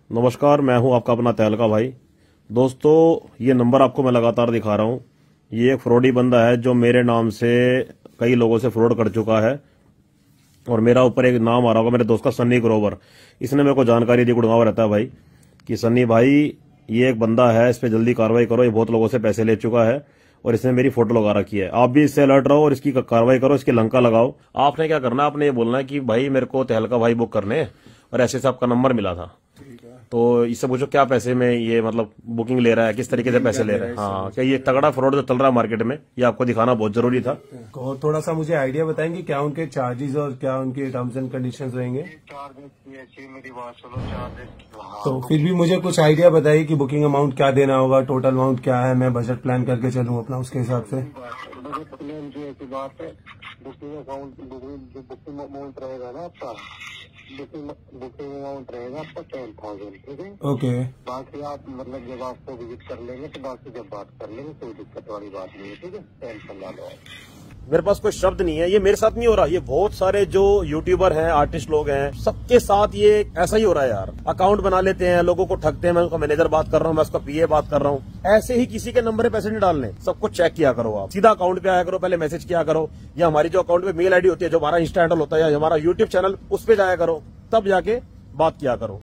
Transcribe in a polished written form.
नमस्कार, मैं हूं आपका अपना तहलका भाई। दोस्तों, ये नंबर आपको मैं लगातार दिखा रहा हूं। ये एक फ्रॉडी बंदा है जो मेरे नाम से कई लोगों से फ्रॉड कर चुका है और मेरा ऊपर एक नाम आ रहा होगा मेरे दोस्त का, सन्नी ग्रोवर। इसने मेरे को जानकारी दी, गुड़गांव रहता है भाई, कि सन्नी भाई ये एक बंदा है, इस पे जल्दी कार्रवाई करो, ये बहुत लोगों से पैसे ले चुका है और इसने मेरी फोटो लगा रखी है। आप भी इससे अलर्ट रहो और इसकी कार्रवाई करो, इसकी लंका लगाओ। आपने क्या करना है, आपने ये बोलना है कि भाई मेरे को तहलका भाई बुक करने और ऐसे से आपका नंबर मिला था, तो इससे पूछो क्या पैसे में ये मतलब बुकिंग ले रहा है, किस तरीके से पैसे ले रहा है। हाँ, क्या ये तगड़ा फ्रॉड जो चल रहा है मार्केट में, ये आपको दिखाना बहुत जरूरी था। और थोड़ा सा मुझे आइडिया बताएंगे क्या उनके चार्जेस और क्या उनके टर्म्स एंड कंडीशंस रहेंगे। मेरी बात सुनो, तो फिर भी मुझे कुछ आइडिया बताइए कि बुकिंग अमाउंट क्या देना होगा, टोटल अमाउंट क्या है, मैं बजट प्लान करके चलूँ अपना उसके हिसाब से। बजट प्लान जो ऐसी बात है, बुकिंग अमाउंट रहेगा ना आपका, बुकिंग अमाउंट रहेगा आपका 10,000, ठीक है। ओके, बाकी आप मतलब जब आपको विजिट कर लेंगे तो बाकी जब बात कर लेंगे, कोई दिक्कत वाली बात नहीं है, ठीक है। टेंशन ना लो। मेरे पास कोई शब्द नहीं है, ये मेरे साथ नहीं हो रहा, ये बहुत सारे जो यूट्यूबर हैं, आर्टिस्ट लोग हैं, सबके साथ ये ऐसा ही हो रहा है यार। अकाउंट बना लेते हैं, लोगों को ठगते हैं। मैं उसका मैनेजर बात कर रहा हूँ, मैं उसका पीए बात कर रहा हूँ। ऐसे ही किसी के नंबर पे पैसे नहीं डालने, सब कुछ चेक किया करो। आप सीधा अकाउंट पे आया करो, पहले मैसेज किया करो, या हमारी जो अकाउंट पे मेल आईडी होती है, जो हमारा इंस्टा हैंडल होता है, या हमारा यूट्यूब चैनल, उस पे जाया करो, तब जाके बात किया करो।